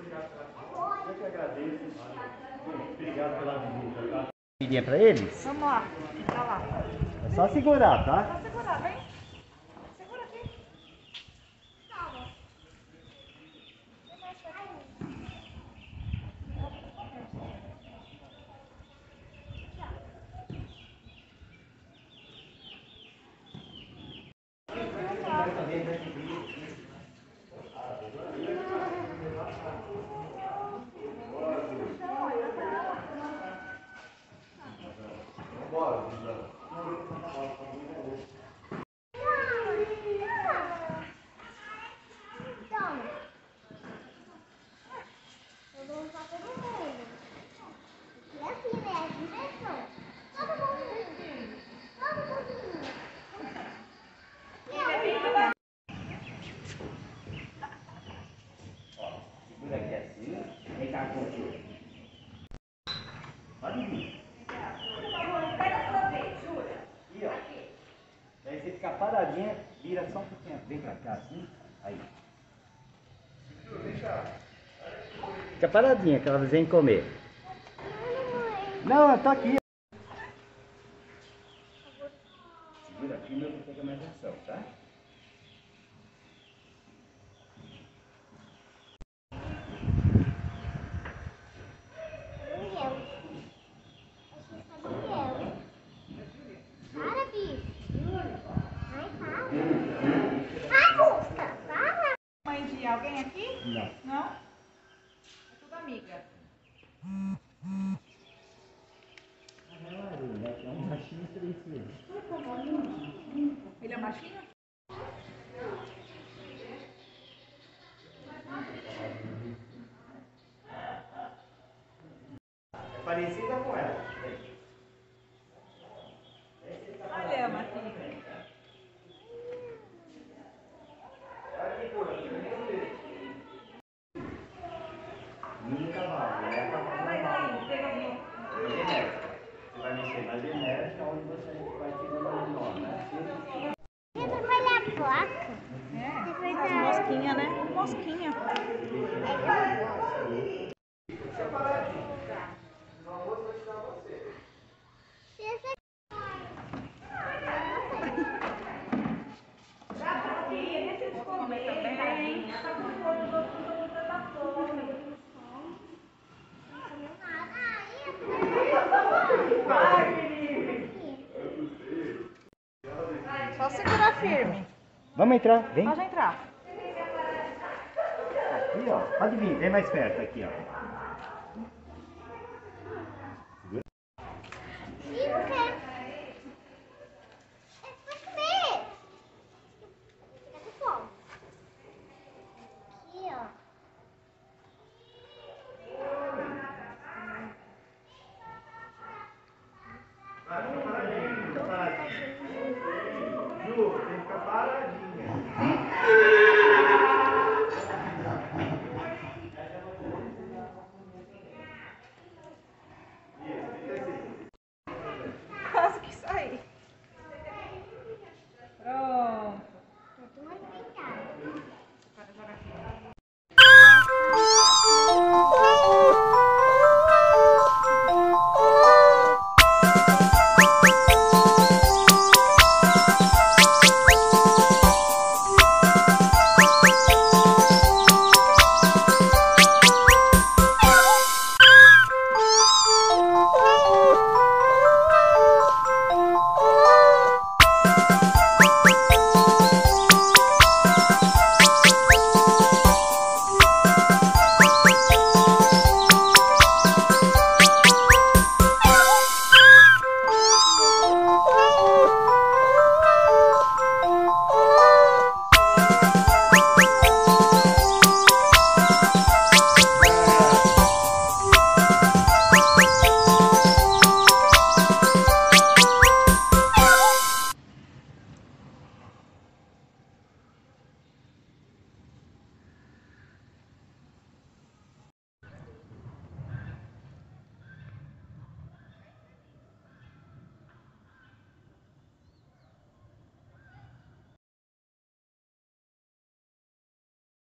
Eu que agradeço. Obrigado pela visita, tá? Pedir pra eles? Vamos lá, pra lá. É só segurar, tá? Só segurar, vem. Segura aqui. Calma. Segura aqui assim. Vem cá contigo. Pode vir. Pega a sua vez, jura? Aqui, ó. Daí você fica paradinha, vira só um pouquinho. Vem pra cá assim. Aí. Fica paradinha que ela vem comer. Não, eu tô aqui. Segura aqui, meu, vou pegar mais ação, tá? Mãe de alguém aqui? Não. Não? É tudo amiga. É um machinho silencioso. Ele é machinho? É parecida com ela. Olha, Matilde. Mini cavalo, né? Cavalo normal. Genética. Você vai mexer na genética, onde você vai tirando o nome, né? Você vai trabalhar a placa? É, as mosquinhas, né? Mosquinha. Separadinho. No almoço vai tirar você. Vou comer também. Só segurar firme. Vamos entrar, vem. Pode entrar. Aqui, ó. Pode vir, vem mais perto aqui, ó.